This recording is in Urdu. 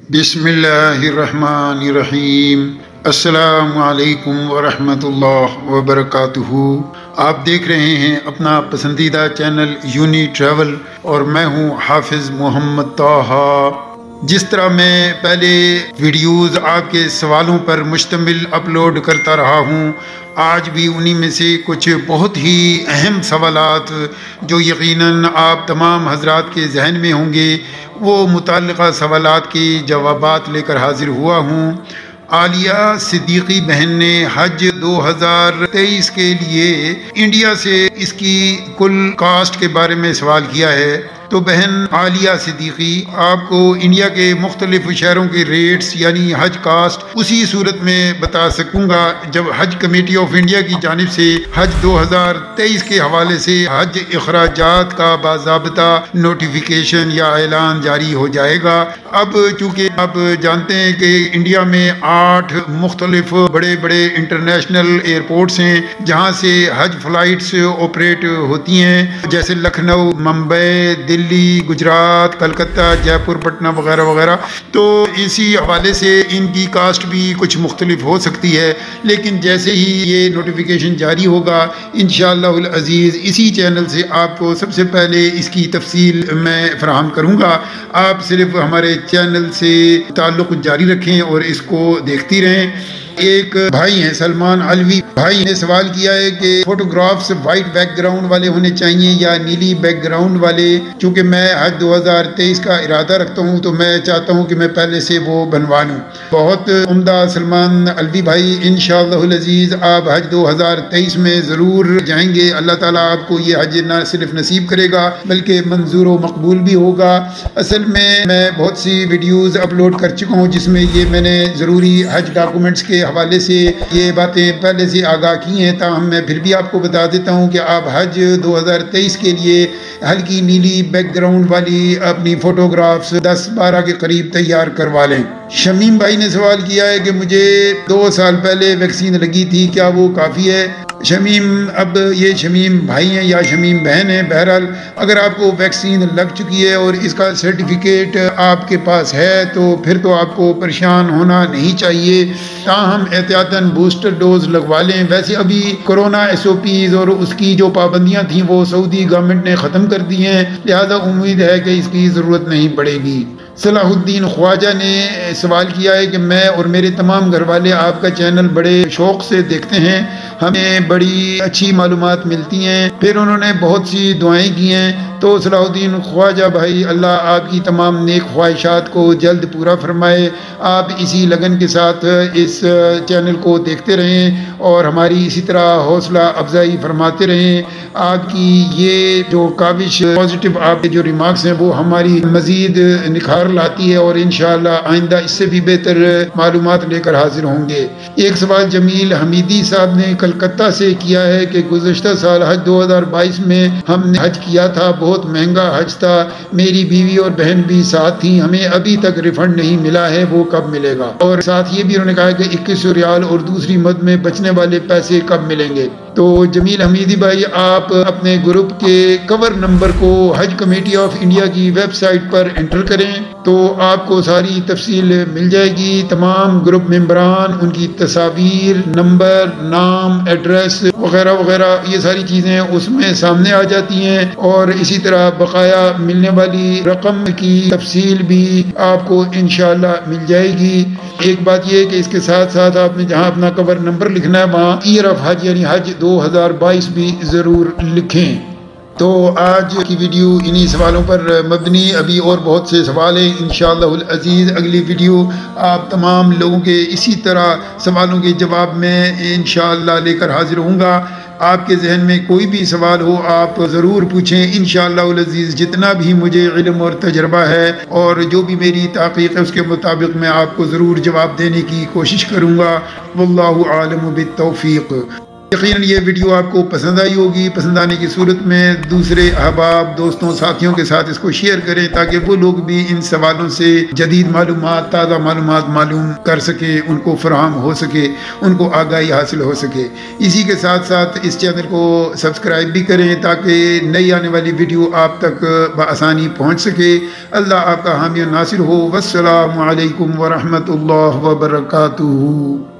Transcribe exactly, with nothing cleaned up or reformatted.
بسم اللہ الرحمن الرحیم۔ السلام علیکم ورحمۃ اللہ وبرکاتہ۔ آپ دیکھ رہے ہیں اپنا پسندیدہ چینل یونی ٹریول اور میں ہوں حافظ محمد طاہا۔ جس طرح میں پہلے ویڈیوز آپ کے سوالوں پر مشتمل اپلوڈ کرتا رہا ہوں، آج بھی انہی میں سے کچھ بہت ہی اہم سوالات جو یقیناً آپ تمام حضرات کے ذہن میں ہوں گے، وہ متعلقہ سوالات کے جوابات لے کر حاضر ہوا ہوں۔ عالیہ صدیقی بہن نے حج دو ہزار تیئیس کے لیے انڈیا سے اس کی کل کاسٹ کے بارے میں سوال کیا ہے۔ تو بہن عالیہ صدیقی، آپ کو انڈیا کے مختلف شہروں کے ریٹس یعنی حج کاسٹ اسی صورت میں بتا سکوں گا جب حج کمیٹی آف انڈیا کی جانب سے حج دو ہزار تیئیس کے حوالے سے حج اخراجات کا باضابطہ نوٹیفیکیشن یا اعلان جاری ہو جائے گا۔ اب چونکہ آپ جانتے ہیں کہ انڈیا میں آٹھ مختلف بڑے بڑے انٹرنیشنل ایئرپورٹس ہیں جہاں سے حج فلائٹس آپریٹ ہوتی ہیں، جیسے لکھنؤ، ممبئی، دلی، گجرات، کلکتہ، جے پور، پٹنہ وغیرہ وغیرہ۔ تو اسی حوالے سے ان کی کاسٹ بھی کچھ مختلف ہو سکتی ہے، لیکن جیسے ہی یہ نوٹیفیکیشن جاری ہوگا انشاءاللہ العزیز اسی چینل سے آپ کو سب سے پہلے اس کی تفصیل میں فراہم کروں گا۔ آپ صرف ہمارے چینل سے تعلق جاری رکھیں اور اس کو دیکھتی رہیں۔ ایک بھائی ہیں سلمان علوی بھائی نے سوال کیا ہے کہ فوٹوگرافز وائٹ بیک گراؤنڈ والے ہونے چاہیے یا نیلی بیک گراؤنڈ والے؟ چونکہ میں حج دو ہزار تیئیس کا ارادہ رکھتا ہوں تو میں چاہتا ہوں کہ میں پہلے سے وہ بنوا لوں۔ بہت عمدہ سلمان علوی بھائی، انشاءاللہ العزیز آپ حج دو ہزار تیئیس میں ضرور جائیں گے۔ اللہ تعالیٰ آپ کو یہ حج نہ صرف نصیب کرے گا بلکہ منظور و مقبول بھی ہوگا۔ اصل میں میں بہت سی ویڈیوز اپلوڈ کر چکا ہوں جس میں یہ میں نے ضروری حج ڈاکومنٹس کے حوالے سے یہ باتیں پہلے سے آگاہ کی ہیں، تاہم میں پھر بھی آپ کو بتا دیتا ہوں کہ آپ حج دو ہزار تیئیس کے لیے ہلکی نیلی بیک گراؤنڈ والی اپنی فوٹوگرافز دس بارہ کے قریب تیار کروا لیں۔ شمیم بھائی نے سوال کیا ہے کہ مجھے دو سال پہلے ویکسین لگی تھی، کیا وہ کافی ہے؟ شمیم، اب یہ شمیم بھائی ہیں یا شمیم بہن ہیں، بہرحال اگر آپ کو ویکسین لگ چکی ہے اور اس کا سرٹیفکیٹ آپ کے پاس ہے تو پھر تو آپ کو پریشان ہونا نہیں چاہیے، تاہم احتیاطاً بوسٹر ڈوز لگوا لیں۔ ویسے ابھی کورونا ایس او پیز اور اس کی جو پابندیاں تھیں وہ سعودی گورنمنٹ نے ختم کر دی ہیں، لہذا امید ہے کہ اس کی ضرورت نہیں پڑے گی۔ صلاح الدین خواجہ نے سوال کیا ہے کہ میں اور میرے تمام گھر والے آپ کا چینل بڑے شوق سے دیکھتے ہیں، ہمیں بڑی اچھی معلومات ملتی ہیں، پھر انہوں نے بہت سی دعائیں کی ہیں۔ تو صلاح الدین خواجہ بھائی، اللہ آپ کی تمام نیک خواہشات کو جلد پورا فرمائے۔ آپ اسی لگن کے ساتھ اس چینل کو دیکھتے رہیں اور ہماری اسی طرح حوصلہ افزائی فرماتے رہیں۔ آپ کی یہ جو کاوش پازیٹیو آپ کے جو ریمارکس ہیں وہ ہماری مزید نکھار لاتی ہے اور انشاءاللہ آئندہ اس سے بھی بہتر معلومات لے کر حاضر ہوں گے۔ ایک سوال جمیل حمیدی صاحب نے کلکتہ سے کیا ہے کہ گزشتہ سال حج دو ہزار بائیس میں ہم نے حج کیا تھا، بہت مہنگا حج تھا، میری بیوی اور بہن بھی ساتھ تھیں، ہمیں ابھی تک ریفنڈ نہیں ملا ہے، وہ کب ملے گا؟ اور ساتھ یہ بھی انہوں نے کہا کہ اکیس سو ریال اور دوسری مد میں بچنے والے پیسے کب ملیں گے؟ تو جمیل حمیدی بھائی، آپ اپنے گروپ کے کور نمبر کو حج کمیٹی آف انڈیا کی ویب سائٹ پر انٹر کریں تو آپ کو ساری تفصیل مل جائے گی۔ تمام گروپ ممبران، ان کی تصاویر، نمبر، نام، ایڈریس وغیرہ وغیرہ یہ ساری چیزیں اس میں سامنے آ جاتی ہیں، اور اسی طرح بقایا ملنے والی رقم کی تفصیل بھی آپ کو انشاءاللہ مل جائے گی۔ ایک بات یہ ہے کہ اس کے ساتھ ساتھ آپ نے جہاں اپنا کور نمبر لکھنا ہے وہاں ایئر آف حج یعنی حج دو ہزار بائیس بھی ضرور لکھیں۔ تو آج کی ویڈیو انہی سوالوں پر مبنی، ابھی اور بہت سے سوال ہیں، انشاءاللہ العزیز اگلی ویڈیو آپ تمام لوگوں کے اسی طرح سوالوں کے جواب میں انشاءاللہ لے کر حاضر ہوں گا۔ آپ کے ذہن میں کوئی بھی سوال ہو آپ ضرور پوچھیں، انشاءاللہ العزیز جتنا بھی مجھے علم اور تجربہ ہے اور جو بھی میری تحقیق ہے اس کے مطابق میں آپ کو ضرور جواب دینے کی کوشش کروں گا۔ واللہ عالم بالتوفیق۔ یقیناً یہ ویڈیو آپ کو پسند آئی ہوگی۔ پسند آنے کی صورت میں دوسرے احباب، دوستوں، ساتھیوں کے ساتھ اس کو شیئر کریں تاکہ وہ لوگ بھی ان سوالوں سے جدید معلومات، تازہ معلومات معلوم کر سکیں، ان کو فراہم ہو سکے، ان کو آگاہی حاصل ہو سکے۔ اسی کے ساتھ ساتھ اس چینل کو سبسکرائب بھی کریں تاکہ نئی آنے والی ویڈیو آپ تک بآسانی پہنچ سکے۔ اللہ آپ کا حامی و ناصر ہو۔ والسلام علیکم ورحمۃ اللہ وبرکاتہ۔